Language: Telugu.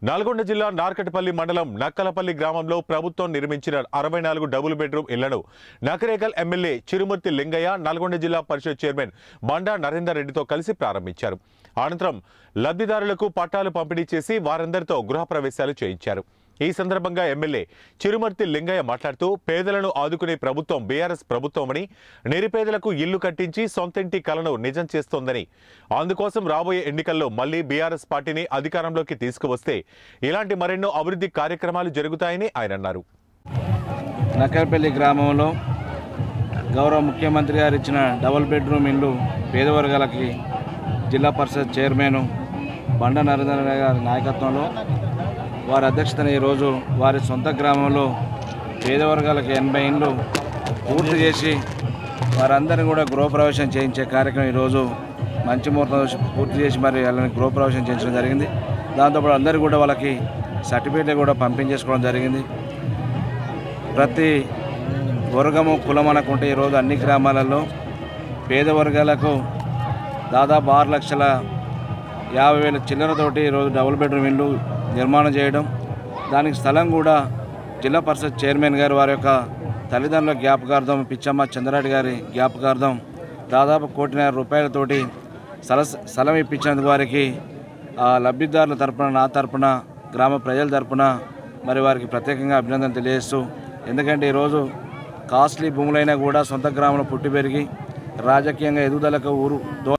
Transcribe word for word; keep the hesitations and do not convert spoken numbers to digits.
నల్గొండ జిల్లా నార్కట్పల్లి మండలం నక్కలపల్లి గ్రామంలో ప్రభుత్వం నిర్మించిన అరవై నాలుగు డబుల్ బెడ్రూమ్ ఇళ్లను నకరేకల్ ఎమ్మెల్యే చిరుమూర్తి లింగయ్య నల్గొండ జిల్లా పరిషత్ చైర్మన్ బండా నరేందర్ రెడ్డితో కలిసి ప్రారంభించారు. అనంతరం లబ్ధిదారులకు పట్టాలు పంపిణీ చేసి వారందరితో గృహప్రవేశాలు చేయించారు. ఈ సందర్భంగా ఎమ్మెల్యే చిరుమూర్తి లింగయ్య మాట్లాడుతూ పేదలను ఆదుకునే ప్రభుత్వం బీఆర్ఎస్ ప్రభుత్వమని, నిరుపేదలకు ఇల్లు కట్టించి సొంతింటి కలను నిజం చేస్తోందని, అందుకోసం రాబోయే ఎన్నికల్లో మళ్లీ బీఆర్ఎస్ పార్టీని అధికారంలోకి తీసుకువస్తే ఇలాంటి మరెన్నో అభివృద్ధి కార్యక్రమాలు జరుగుతాయని ఆయన అన్నారు. నక్కలపల్లి గ్రామంలో గౌరవ ముఖ్యమంత్రి గారు ఇచ్చిన డబుల్ బెడ్రూమ్ ఇల్లు పేదవర్గాలకి జిల్లా పరిషత్ చైర్మన్ బండా నరేందర్ గారి నాయకత్వంలో వారి అధ్యక్షతన ఈరోజు వారి సొంత గ్రామంలో పేదవర్గాలకు ఎనభై ఇండ్లు పూర్తి చేసి వారందరినీ కూడా గృహప్రవేశం చేయించే కార్యక్రమం ఈరోజు మంచి ముహూర్తం పూర్తి చేసి మరి వాళ్ళని గృహప్రవేశం చేయించడం జరిగింది. దాంతోపాటు అందరూ కూడా వాళ్ళకి సర్టిఫికేట్లు కూడా పంపించేసుకోవడం జరిగింది. ప్రతి వర్గము కులం అనుకుంటే ఈరోజు అన్ని గ్రామాలలో పేద వర్గాలకు దాదాపు ఆరు లక్షల యాభై వేల చిల్లరతోటి ఈరోజు డబుల్ బెడ్రూమ్ ఇల్లు నిర్మాణం చేయడం, దానికి స్థలం కూడా జిల్లా పరిషత్ చైర్మన్ గారు వారి యొక్క తల్లిదండ్రుల జ్ఞాపకార్థం పిచ్చమ్మ చంద్రారెడ్డి గారి జ్ఞాపకార్థం దాదాపు కోటిన్నర రూపాయలతోటి స్థల స్థలం ఇప్పించినందుకు వారికి లబ్ధిదారుల తరపున, నా తరపున, గ్రామ ప్రజల తరపున మరి వారికి ప్రత్యేకంగా అభినందన తెలియజేస్తూ, ఎందుకంటే ఈరోజు కాస్ట్లీ భూములైనా కూడా సొంత గ్రామంలో పుట్టి పెరిగి రాజకీయంగా ఎదుగుదలకు ఊరు